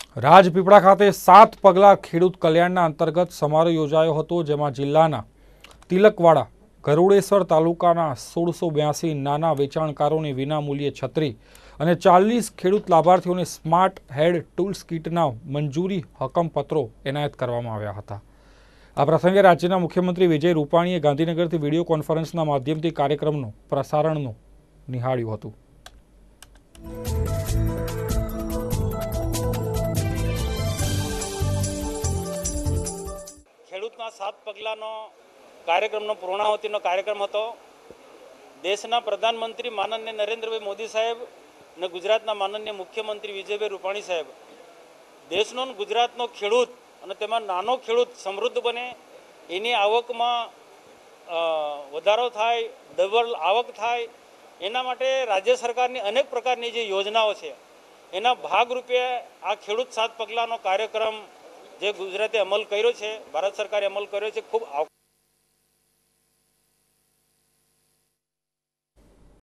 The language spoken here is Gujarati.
રાજપીપળા ખાતે 7 પગલા ખેડૂત કલ્યાણના અંતર્ગત સમારોહ યોજાયો હતો, જેમાં જિલ્લાના તિલકવાડા, ગરુડેશ્વર તાલુકાના 1682 નાના વેચાણકારોને વિનામૂલ્યે છત્રી અને 40 ખેડૂત લાભાર્થીઓને સ્માર્ટ હેડ ટૂલ્સ કિટના મંજૂરી હકમપત્રો એનાયત કરવામાં આવ્યા હતા। આ પ્રસંગે રાજ્યના મુખ્યમંત્રી વિજય રૂપાણીએ ગાંધીનગરથી વિડીયો કોન્ફરન્સના માધ્યમથી કાર્યક્રમનું પ્રસારણ નિહાળ્યું હતું। ખેડૂતના 7 પગલાનો કાર્યક્રમનો પૂર્ણાહુતિનો કાર્યક્રમ હતો। દેશના પ્રધાનમંત્રી માનનીય નરેન્દ્રભાઈ મોદી સાહેબ અને ગુજરાતના માનનીય મુખ્યમંત્રી વિજયભાઈ રૂપાણી સાહેબ દેશનો ગુજરાતનો ખેડૂત અને તેમાં નાનો ખેડૂત સમૃદ્ધ બને, એની આવકમાં વધારો થાય, ડબલ આવક થાય, એના માટે રાજ્ય સરકારની અનેક પ્રકારની જે યોજનાઓ છે એના ભાગરૂપે આ ખેડૂત 7 પગલાનો કાર્યક્રમ જે ગુજરાતે અમલ કર્યો છે, ભારત સરકારે અમલ કર્યો છે, ખૂબ